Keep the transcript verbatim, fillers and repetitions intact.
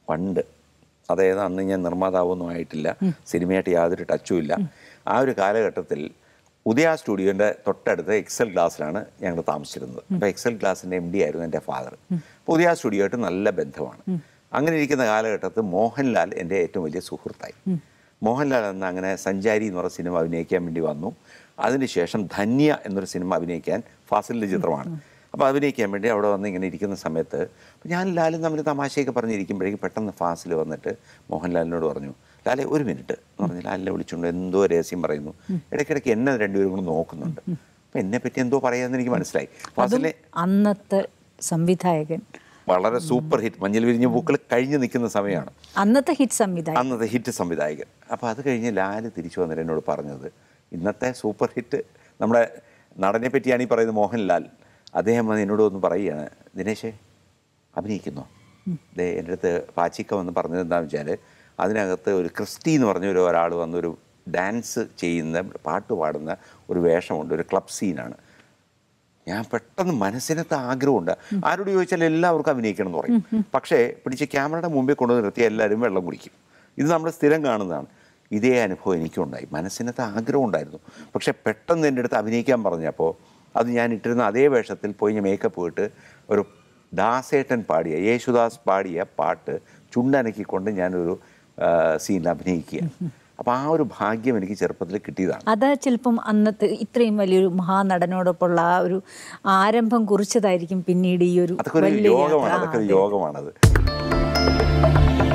പണ്ട്, അതായത് അന്ന് ഞാൻ നിർമ്മാതാവൊന്നും ആയിട്ടില്ല, സിനിമയായിട്ട് യാതൊരു ടച്ചും ഇല്ല. ആ ഒരു കാലഘട്ടത്തിൽ ഉദയ സ്റ്റുഡിയോൻ്റെ തൊട്ടടുത്ത് എക്സൽ ഗ്ലാസ്സിലാണ് ഞങ്ങൾ താമസിച്ചിരുന്നത്. അപ്പോൾ എക്സൽ ഗ്ലാസിൻ്റെ എം ഡി ആയിരുന്നു എൻ്റെ ഫാദർ. അപ്പോൾ ഉദയ സ്റ്റുഡിയോ ആയിട്ട് നല്ല ബന്ധമാണ്. അങ്ങനെ ഇരിക്കുന്ന കാലഘട്ടത്തിൽ മോഹൻലാൽ എൻ്റെ ഏറ്റവും വലിയ സുഹൃത്തായി. മോഹൻലാൽ എന്ന അങ്ങനെ സഞ്ചാരി എന്ന് പറഞ്ഞ സിനിമ അഭിനയിക്കാൻ വേണ്ടി വന്നു. അതിനുശേഷം ധന്യ എന്നൊരു സിനിമ അഭിനയിക്കാൻ, ഫാസിലിൻ്റെ ചിത്രമാണ്, അപ്പോൾ അഭിനയിക്കാൻ വേണ്ടി അവിടെ വന്ന് ഇങ്ങനെ ഇരിക്കുന്ന സമയത്ത് ഞാൻ ലാലും തമ്മിൽ തമാശയൊക്കെ പറഞ്ഞിരിക്കുമ്പോഴേക്കും പെട്ടെന്ന് ഫാസിൽ വന്നിട്ട് മോഹൻലാലിനോട് പറഞ്ഞു, ലാലെ ഒരു മിനിറ്റ് എന്ന് പറഞ്ഞ് ലാലിനെ വിളിച്ചുകൊണ്ട് എന്തോ രഹസ്യം പറയുന്നു. ഇടയ്ക്കിടയ്ക്ക് എന്നെ രണ്ടുപേരും കൂടെ നോക്കുന്നുണ്ട്. അപ്പം എന്നെ പറ്റി എന്തോ പറയാമെന്ന് എനിക്ക് മനസ്സിലായി. ഫാസിലെ അന്നത്തെ സംവിധായകൻ വളരെ സൂപ്പർ ഹിറ്റ് മഞ്ഞൾ വിരിഞ്ഞ പൂക്കൾ കഴിഞ്ഞ് നിൽക്കുന്ന സമയമാണ്. അന്നത്തെ ഹിറ്റ് സംവിധായകൻ അന്നത്തെ ഹിറ്റ് സംവിധായകൻ. അപ്പോൾ അത് കഴിഞ്ഞ് ലാല് തിരിച്ചു വന്നിട്ട് എന്നോട് പറഞ്ഞത്, ഇന്നത്തെ സൂപ്പർ ഹിറ്റ് നമ്മുടെ നടനെ പറ്റിയാണ് ഈ പറയുന്നത് മോഹൻലാൽ. അദ്ദേഹം വന്ന് എന്നോട് ഒന്ന് പറയുകയാണ്, ദിനേശേ അഭിനയിക്കുന്നോ? ദേ എൻ്റെ അടുത്ത് പാച്ചിക്ക വന്ന് പറഞ്ഞത് എന്താണെന്ന് വെച്ചാൽ, അതിനകത്ത് ഒരു ക്രിസ്റ്റി എന്ന് പറഞ്ഞ ഒരു ഒരാൾ വന്നൊരു ഡാൻസ് ചെയ്യുന്ന, പാട്ട് പാടുന്ന ഒരു വേഷമുണ്ട്, ഒരു ക്ലബ് സീനാണ്. ഞാൻ പെട്ടെന്ന് മനസ്സിനകത്ത് ആഗ്രഹമുണ്ട്. ആരോട് ചോദിച്ചാൽ എല്ലാവർക്കും അഭിനയിക്കണം എന്ന് പറയും. പക്ഷേ പിടിച്ച് ക്യാമറയുടെ മുമ്പിൽ കൊണ്ടു നിർത്തി എല്ലാവരും വെള്ളം കുടിക്കും. ഇത് നമ്മൾ സ്ഥിരം കാണുന്നതാണ്. ഇതേ അനുഭവം എനിക്കുണ്ടായി. മനസ്സിനകത്ത് ആഗ്രഹം ഉണ്ടായിരുന്നു. പക്ഷേ പെട്ടെന്ന് എൻ്റെ അടുത്ത് അഭിനയിക്കാൻ പറഞ്ഞപ്പോൾ അത് ഞാൻ ഇട്ടിരുന്ന അതേ വേഷത്തിൽ പോയി ഞാൻ മേക്കപ്പ് ഇട്ട് ഒരു ദാസേട്ടൻ പാടിയ, യേശുദാസ് പാടിയ പാട്ട് ചുണ്ടനക്കിക്കൊണ്ട് ഞാനൊരു സീനിൽ അഭിനയിക്കുക. അപ്പോൾ ആ ഒരു ഭാഗ്യം എനിക്ക് ചെറുപ്പത്തിൽ കിട്ടിയതാണ്. അത് ചിലപ്പം അന്നത്തെ ഇത്രയും വലിയൊരു മഹാനടനോടൊപ്പമുള്ള ആ ഒരു ആരംഭം കുറിച്ചതായിരിക്കും പിന്നീട് ഈ ഒരു അതൊക്കെ ഒരു യോഗമാണ്. അതൊക്കെ ഒരു യോഗമാണത്.